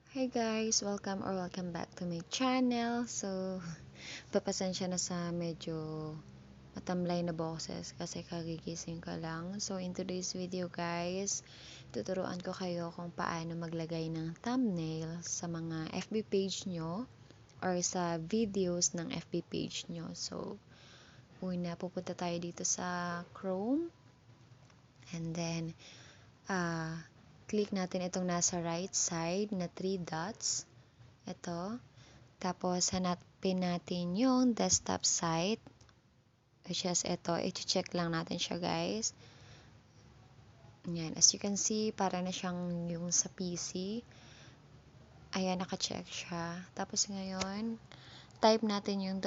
Hi guys! Welcome back to my channel. So, papasensya na sa medyo matamlay na boses kasi kagigising ko lang. So, in today's video guys, tuturuan ko kayo kung paano maglagay ng thumbnail sa mga FB page nyo or sa videos ng FB page nyo. So, una pupunta tayo dito sa Chrome and then, click natin itong nasa right side na 3 dots. Ito. Tapos, hanapin natin yung desktop site. Which is ito. I-check lang natin siya, guys. Ayan. As you can see, para na siyang yung sa PC. Ayan, naka-check siya. Tapos ngayon, type natin yung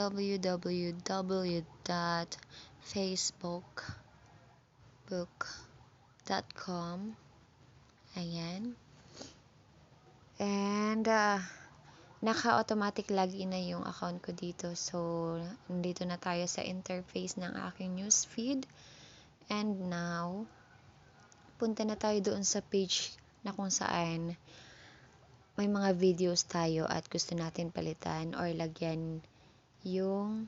www.facebook.com. Ayan. And, naka-automatic login na yung account ko dito. So, nandito na tayo sa interface ng aking newsfeed. And now, punta na tayo doon sa page na kung saan may mga videos tayo at gusto natin palitan or lagyan yung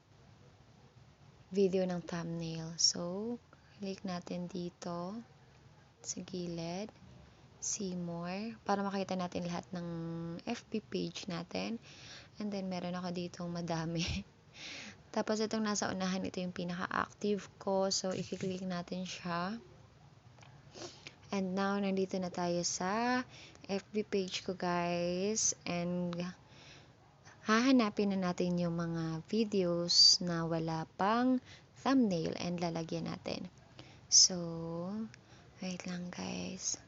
video ng thumbnail. So, click natin dito sa gilid. See more, para makita natin lahat ng FB page natin. And then, meron ako ditong madami. Tapos, itong nasa unahan, ito yung pinaka-active ko. So, i-click natin siya. And now, nandito na tayo sa FB page ko, guys. And, hahanapin na natin yung mga videos na wala pang thumbnail and lalagyan natin. So, wait lang, guys.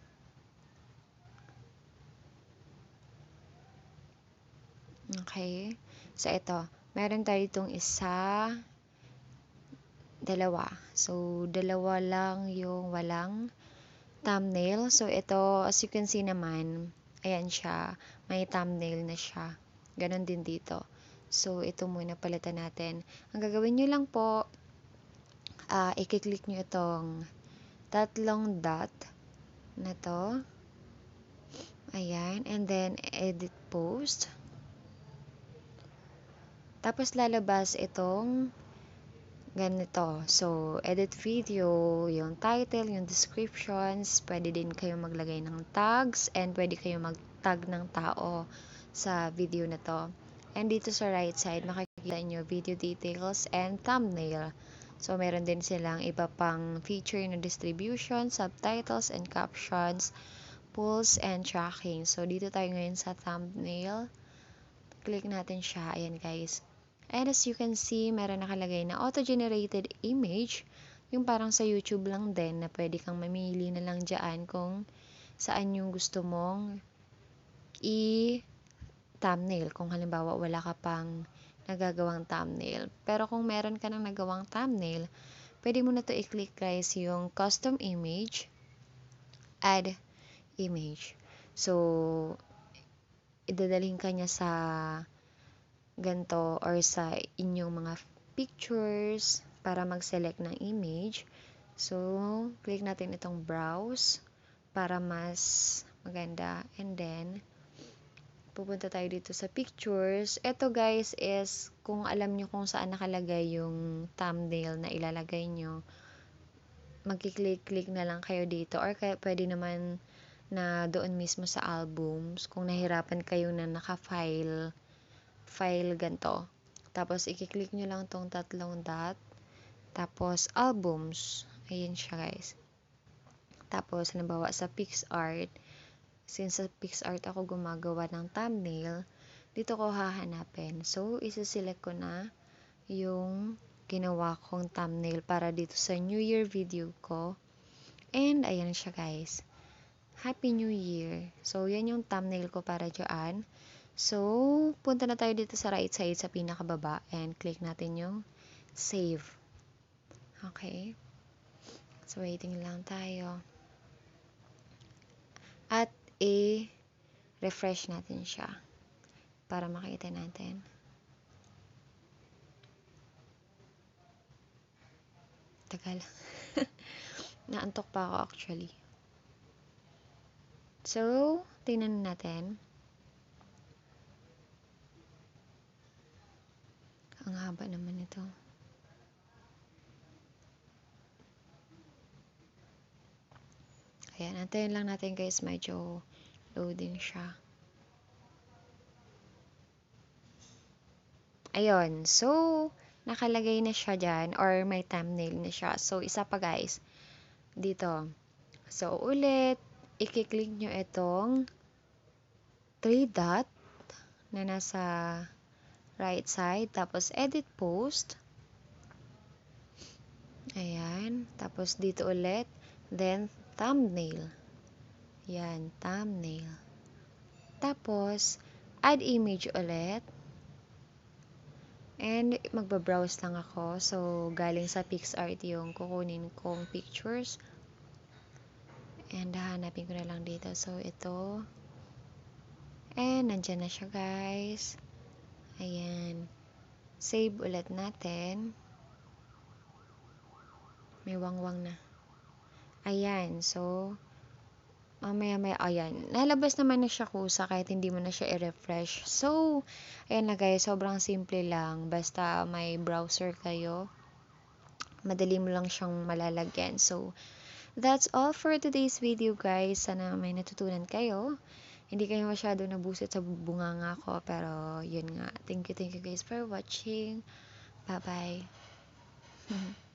Okay. So, ito. Meron tayo itong isa, dalawa. So, dalawa lang yung walang thumbnail. So, ito, as you can see naman, ayan siya. May thumbnail na siya. Ganon din dito. So, ito muna palitan natin. Ang gagawin nyo lang po, i-click nyo itong tatlong dot na to. Ayan. And then, edit post. Tapos lalabas itong ganito. So, edit video, yung title, yung descriptions, pwede din kayo maglagay ng tags, and pwede kayo mag-tag ng tao sa video na to. And dito sa right side, makikita nyo video details and thumbnail. So, meron din silang iba pang feature na distribution, subtitles and captions, pulse and tracking. So, dito tayo ngayon sa thumbnail. Click natin siya. Ayan guys. And as you can see, meron nakalagay na auto-generated image. Yung parang sa YouTube lang din na pwede kang mamili na lang dyan kung saan yung gusto mong i-thumbnail. Kung halimbawa wala ka pang nagagawang thumbnail. Pero kung meron ka nang nagawang thumbnail, pwede mo na to i-click guys yung custom image, add image. So, idadalhin ka niya sa ganto or sa inyong mga pictures para mag-select ng image. So, click natin itong browse para mas maganda. And then, pupunta tayo dito sa pictures. Ito guys is kung alam nyo kung saan nakalagay yung thumbnail na ilalagay nyo, magkiklik-click na lang kayo dito or pwede naman na doon mismo sa albums kung nahirapan kayo na naka-file ganito. Tapos, i-click nyo lang tong tatlong dot. Tapos, albums. Ayan siya, guys. Tapos, halimbawa sa PixArt, since sa PixArt ako gumagawa ng thumbnail, dito ko hahanapin. So, isa-select ko na yung ginawa kong thumbnail para dito sa New Year video ko. And, ayan siya, guys. Happy New Year. So, yan yung thumbnail ko para dyan. So, punta na tayo dito sa right side sa pinakababa and click natin yung save. Okay. So, waiting lang tayo. At i-refresh natin siya para makita natin. Tagal. Naantok pa ako actually. So, tingnan natin. Ang haba naman ito. Ayan, antayin lang natin guys, medyo loading siya. Ayun, so, nakalagay na siya dyan, or may thumbnail na siya. So, isa pa guys, dito. So, ulit, i-click nyo itong 3 dot na nasa right side, tapos edit post. Ayan, tapos dito ulit, then thumbnail. Yan, thumbnail. Tapos, add image ulit. And, magbabrowse lang ako. So, galing sa PixArt yung kukunin kong pictures. And, hahanapin ko na lang dito. So, ito. And, nandyan na siya, guys. Ayan. Save ulit natin. May wangwang na. Ayan. So, maya-maya, ayan. Lalabas naman na siya kusa kahit hindi mo na siya i-refresh. So, ayan na guys. Sobrang simple lang. Basta may browser kayo. Madali mo lang siyang malalagyan. So, that's all for today's video guys. Sana may natutunan kayo. Hindi kayo masyado nabusit sa bunganga ko. Pero, yun nga. Thank you guys for watching. Bye-bye.